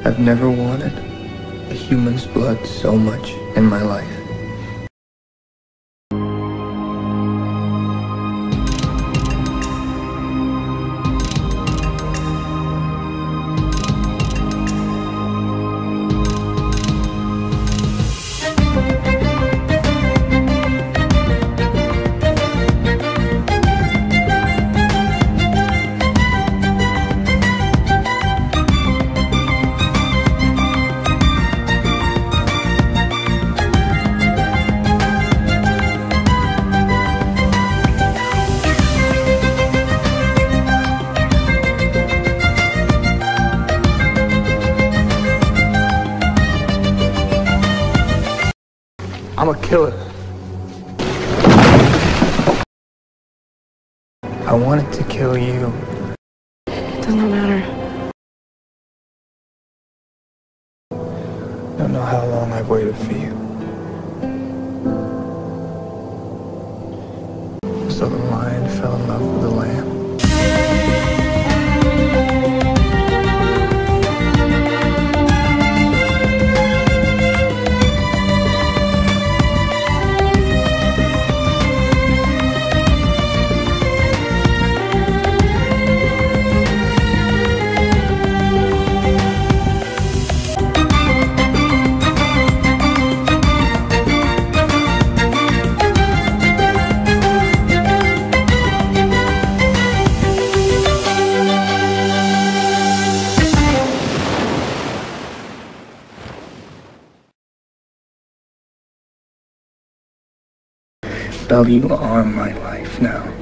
I've never wanted a human's blood so much in my life. I'm a killer. I wanted to kill you. It doesn't matter. I don't know how long I've waited for you. So the lion fell in love with the lamb. Belle, you are my life now.